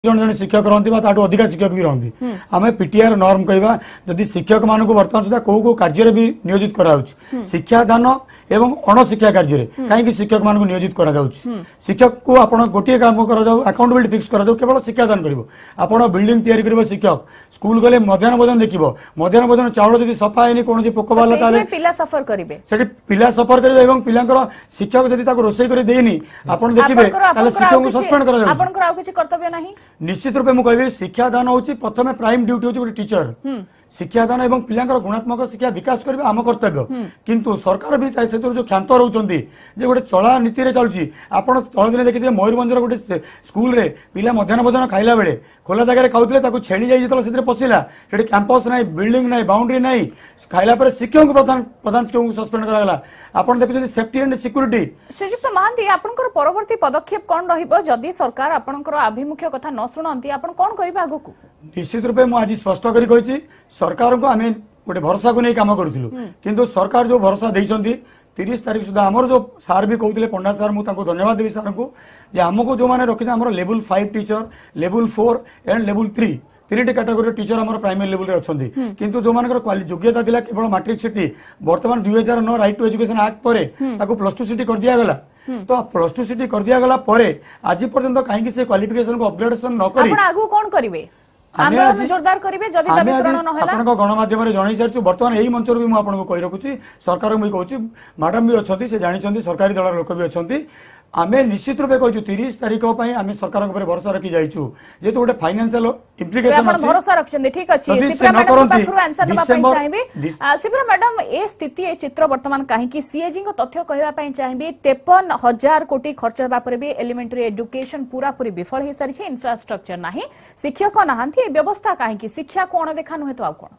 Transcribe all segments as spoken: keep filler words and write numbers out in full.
जन जन शिक्षक रही अधिका शिक्षक भी रही आम पीटीआर नॉर्म कहवा जदि शिक्षक मान बर्तमान सुधा कौ कौ कार्य भी नियोजित कराउछि शिक्षादान एवं अणशिक्षा कार्य कहीं शिक्षक मान नियोजित करा शिक्षक को आपण गोटे काम करा अकाउंटेबिलिटी फिक्स करा केवल शिक्षादान करिवो आपण बिल्डिंग तैयारी करिवो शिक्षक स्कूल गले मध्याह्न भोजन देखिबो मध्याह्न भोजन चाउल जदि सफा हैनी कोनोसी पोक बाला ताले पिला सफर करिवे सेठी पिला सफर करिवे एवं पिलांकर शिक्षक जदि ताको रोसई करि देनी आपण देखिबे ताले शिक्षक को सस्पेंड करा जाउ आपण को किछि कर्तव्य नाही निश्चित रूपे मु कहबी शिक्षादान होची प्रथमे प्राइम ड्यूटी होची गोटे टीचर शिक्षादान एवं पिलांकर गुणात्मक शिक्षा विकास करबे आम कर्तव्य किंतु सरकार भी से जो क्षांत रहउचंदी जे गोटे चला नीति रे चलुची आपण तळ दिन देखिथे मयूरभंजर गोटे स्कूल रे पिला मध्याह्न भोजन खाइला बेले खोला जगह खाउतले ताको छेली जाई जतल सेते पसिला सेठी कैंपस नाही बिल्डिंग नाही बाउंड्री नाही खाइला पर शिक्षक को प्रधान प्रधान शिक्षक को सस्पेंड कराला आपण देखिथे सेफ्टी एंड सिक्युरिटी श्रीजुक्त महांती आपनकर परवर्ती पदक्षेप कोन रहिबो जदि सरकार आपनकर अभिमुख्य कथा न सुनंती आपण कोन करिबा आगु को निश्चित रूपे मु आज स्पष्ट करी कहिछि सरकार को आम गोटे भरोसा को नहीं काम करूँ किंतु सरकार जो भरोसा देइछंती तीस तारीख सुधा आमर जो सार भी कहते पंडा सार मुझे धन्यवाद देवी सार को आमको जो मैंने रखी आम level five teacher level four and level three तीन कैटेगोरी टीचर आम प्राइमरी लेवल रे अच्छी किंतु जो मान योग्यता थिला केवल मैट्रिक सिटी बर्तमान दुई हजार नौ राइट टू एजुकेशन एक्ट पर प्लस टू सिटी कर दिया गला तो प्लस टू सिटी कर दिया गला आज पर्यंत कहीं से क्वालिफिकेशन को अपग्रेडेशन न करी आगु कोन करिवे आंदोलन जोरदार करिवे जदि दाबी पूर्ण न होला आपन को गणमाध्यम रे जणाई सारछु बर्तमान एही मंच रे भी मु आपन को कहि रखुची सरकार मु कहूची मैडम भी अछंती से जानि छंती सरकारी दल लोक भी अछंती आमे निश्चित रूपे कहू तीस तारीख पई आमे सरकार ऊपर भरोसा रखी जाइछु जे तो गोटे फाइनेंशियल इम्प्लिकेशन अछि भरोसा रखछन ठीक अछि सिप्रा मैडम पाखरु आंसर दबा पई चाहेबे सिप्रा मैडम ए स्थिति ए चित्र वर्तमान काहे कि सीएजी को तथ्य कहबा पई चाहेबे तिरपन हजार कोटी खर्च हेबा पर भी एलिमेंटरी एजुकेशन पूरा पूरी विफल हे सारी छै इंफ्रास्ट्रक्चर नाही शिक्षक नाहांती ए व्यवस्था काहे कि शिक्षा को अणदेखा नुहे तो आ कोन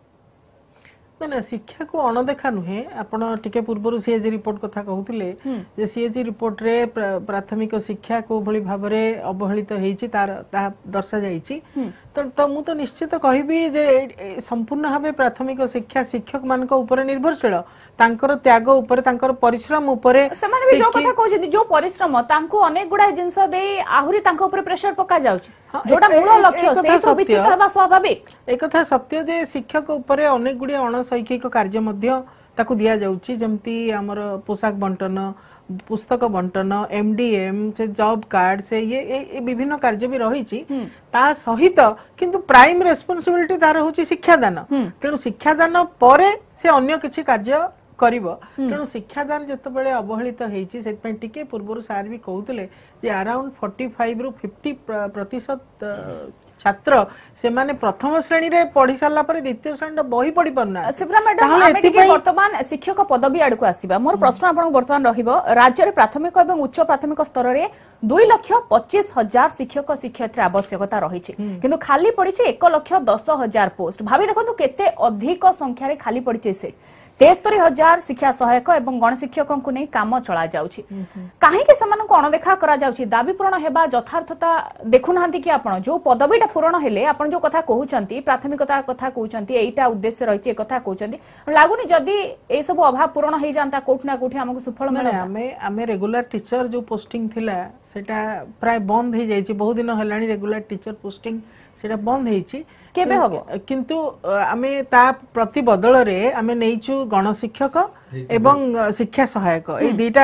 ना ना शिक्षा को अणदेखा नुहे आपण टिके पूर्व सीएजी रिपोर्ट कथा कहउतिले जे सीएजी रिपोर्ट रे प्राथमिक शिक्षा को भली भाबरे अवहेलित हेछि तार ता दर्शा जाइछि तो तो मु तो निश्चित कहबी जे संपूर्ण भाबे प्राथमिक शिक्षा शिक्षक मान को ऊपर निर्भरशील तांकर त्याग ऊपर तांकर परिश्रम ऊपर समान भी जो कथा कहछि जो परिश्रम तांको अनेक गुडा जिंस दे आहुरी तांको ऊपर प्रेशर पका जाउछि जोटा मूल लक्ष्य से तो विचित हबा स्वाभाविक एक कथा सत्य जे शिक्षक ऊपर अनेक गुडी अणशैक्षिक कार्य मध्य ताकू दिया जाउछि जेमती हमर पोशाक बंटन पुस्तक बंटन एमडीएम से जॉब कार्ड से ये, ये विभिन्न कार्य भी रही ता सहित किंतु प्राइम रेस्पोंसिबिलिटी तार होची शिक्षादान तेणु शिक्षादान परे से अन्य किछि कार्य करिवो तेणु शिक्षादान जतबेले अवहेलित हेछि सेतपय टिके पूर्वरु सार भी कहउतले जे अराउंड पैंतालीस रु पचास प्रतिशत छात्र से माने प्रथम श्रेणी रे पढ़ी सारला पर द्वितीय श्रेणी बही पढ़ी परना सिप्रा मैडम आमे टिके वर्तमान शिक्षक पदवी आडको आसीबा मोर प्रश्न आपन वर्तमान रहिबो राज्य रे प्राथमिक एवं उच्च प्राथमिक स्तर रे दो लाख पच्चीस हजार शिक्षक शिक्षयित्री आवश्यकता रही किंतु खाली पड़ी एक लाख दस हजार पोस्ट भाभी देखो केते अधिक संख्या रे खाली पड़ी सीट तेस्तरी हजार शिक्षा सहायक एवं गण शिक्षकों को नहीं काम चला जाउछि काहे के समान को अणदेखा करा जाउछि दाबी पूर्ण हेबा यथार्थता देखु नाहंती कि आपण जो पदवीटा पूर्ण हेले आपण जो कथा कहउचंती प्राथमिकता कथा कहउचंती एटा उद्देश्य रहिछि कथा कहउचंती लागुनी जदी ए सब अभाव पूर्ण हे जानता कोठना कोठी हमको सफल मिले हमें हमें रेगुलर टीचर जो पोस्टिंग थिला सेटा प्राय बंद हे जाइछि बहुत दिन हलानी रेगुलर टीचर पोस्टिंग सेटा बंद हेछि केबे हबो किंतु आमे ता प्रति बदल रे आमे नैछु गण शिक्षक एवं शिक्षा सहायक ए दीटा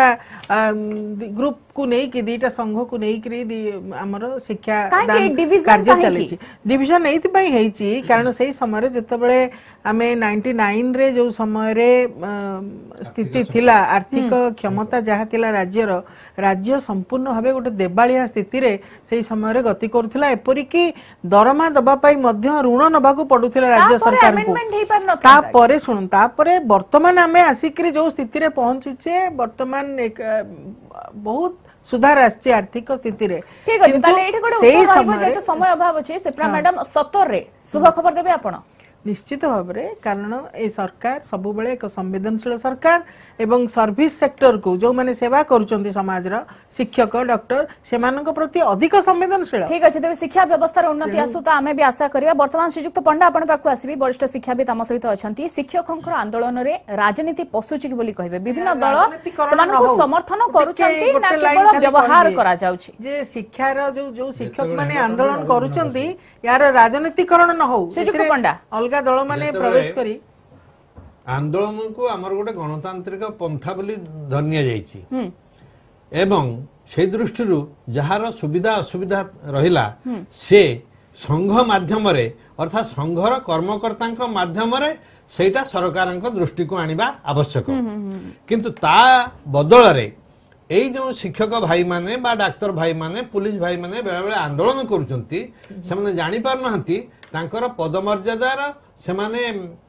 ग्रुप को नहीं कि दीटा संघ को नहीं कि हमर शिक्षा दान कार्य चलेछि डिवीजन एथि पई हेछि कारण सेही समय जतबेले आमे निन्यानवे रे जो समय रे स्थिति थिला आर्थिक क्षमता जहा थिला राज्य रो राज्य संपूर्ण भाबे गोटे देबालिया स्थिति रे सेही समय रे गति करथिला एपरि कि दरमा दबा पई मध्य ऋण नबा को पडुथिला राज्य सरकार को ता परे सुन ता परे वर्तमान आमे आसिकरी जो स्थिति रे पहुंचीचे वर्तमान एक बहुत सुधार आछि आर्थिक स्थिति रे ठीक अछि ताले एठी कोड उत्तर रहबो जे समय अभाव अछि सेप्रा मैडम सत्तर रे शुभ खबर देबे आपण निश्चित भाव में कारण ए सरकार सब बेले एक संवेदनशील सरकार एवं सर्विस सेक्टर को जो माने सेवा करूछंती समाज रा शिक्षक डॉक्टर सेमानक प्रति अधिक संवेदनशील। ठीक अछि तेबे शिक्षा व्यवस्था उन्नति आसु त आमे भी आशा करिया। वर्तमान श्रीजुक्त पंडा आपण पाखु आसीबी वरिष्ठ शिक्षाविद आम सहित अछंती। शिक्षकंकर आंदोलन रे राजनीति पसुछि कि बोली कहबे विभिन्न दल सेमानक समर्थन करूछंती ना केवल व्यवहार करा जाउछि जे शिक्षा रा जो जो शिक्षक माने आंदोलन करूछंती यार राजनीतिकरण न हो श्रीजुक्त पंडा अलगा दल माने प्रवेश करी आंदोलन को आमर गोटे गणतांत्रिक पंथा बोली धनिया जाइछि एवं से दृष्टि जार सुविधा असुविधा रहिला से संघ माध्यम रे अर्थात संघर कर्मकर्ता माध्यम रे सेटा सरकार दृष्टि को आनिबा आवश्यक किंतु ता बदल रे एई जो शिक्षक भाई माने बा डाक्तर भाई माने पुलिस भाई माने बेले बेले आंदोलन करूचंती से माने जानि पार नहंती तांकर पदमर्यादार से माने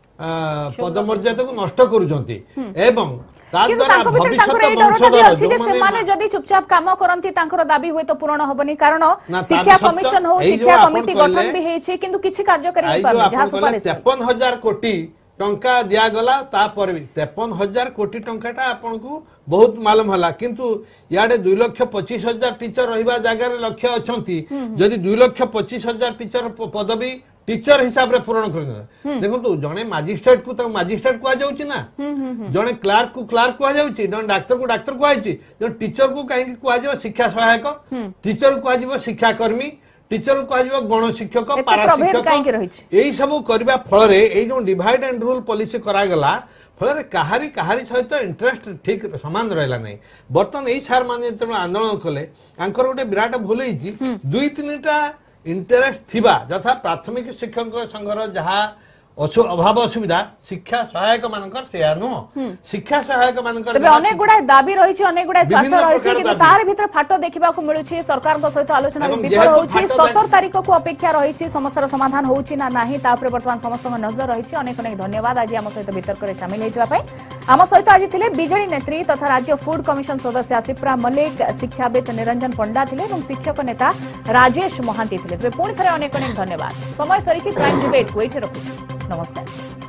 पदमर्यादा को नष्ट करूचंती एवं ता द्वारा भविष्यत वंशधर जो माने माने जदी चुपचाप काम करंती तांकर दाबी होय तो पूर्ण होबनी कारण शिक्षा कमिशन हो शिक्षा कमिटी गठन भी हेछि किंतु किछि कार्यकारी नै पाबे जहा सुपारिश तिरपन हजार कोटी टंका दिया गला तापर भी तिरपन हजार कोटी टंकाटा आपन को बहुत मालूम होला किंतु याडे दो लाख पच्चीस हजार टीचर रहिबा जागा रे लक्ष्य अछंती जदी दो लाख पच्चीस हजार टीचर पदवी टीचर हिसाब रे पूर्ण कर देखो जने मजिस्ट्रेट को तो मजिस्ट्रेट को जाउची ना जने क्लार्क को क्लार्क को जाउची जने डॉक्टर को डॉक्टर को आइची जने टीचर को काहे को जाव शिक्षा सहायक टीचर को जाव शिक्षा कर्मी टीचर को जाव गण शिक्षक पारा शिक्षक एई सब करबा फल रे एई जो डिवाइड एंड रूल पॉलिसी करा गला फल रे कहारी कहारी सहित इंटरेस्ट ठीक समान रहला नै बर्तन एई सार माने त आंदोलन कले आंकर गोटे विराट भूल हिची दुई तीनटा इंटरेस्ट थिबा जथा प्राथमिक शिक्षक संघर जहा अभाव असुविधा शिक्षा सहायक मानकर से नो शिक्षा सहायक मानकर तबे अनेक गुडा दाबी रही छी अनेक गुडा स्वार्थ रही छी कि तार भीतर फाटो देखिबा को मिलु छी सरकार को सहित आलोचना विफल होउ छी सत्रह तारिख को अपेक्षा रही छी समस्या समाधान होउ छी ना नाही ता ऊपर वर्तमान समस्त नजर रही छी अनेक अनेक धन्यवाद आज हम सहित भीतर करे शामिल हेतिबा पई हम सहित आज थिले बीजेडी नेत्री तथा राज्य फूड कमिशन सदस्य आसिप्रा मलिक शिक्षाविद निरंजन पंडा थिले एवं शिक्षक नेता राजेश महांती थिले तबे पुणी थरे अनेक अनेक धन्यवाद समय सरी छी प्राइम डिबेट को एठे रखु नमस्कार।